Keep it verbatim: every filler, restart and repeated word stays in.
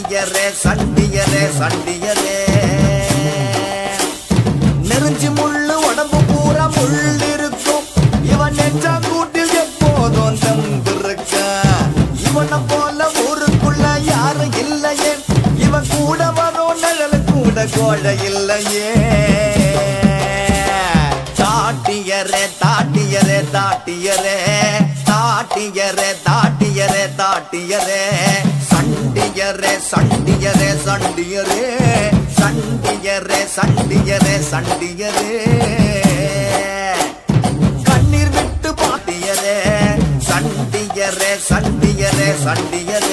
சாட்டியரே சண்டியரே சண்டியரே நெருஞ்சி முள்ளு உடம்பு பூரா முள் இருக்கும் இவன் நெஞ்சா கூட்டில் எப்போதும் தந்திருக்க இவனை போல ஊருக்குள்ள யாரும் இல்லையே இவன் கூட வரும் நிழல் கூட கோழை இல்லையே தாட்டியரே தாட்டியரே தாட்டியரே தாட்டியரே தாட்டியரே தாட்டியரே சண்டியரே சண்டியரே சண்டியரே சண்டியரே சண்டியரே சண்டியரே கண்ணீர் விட்டு பாட்டியரே சண்டியரே சண்டியரே சண்டியரே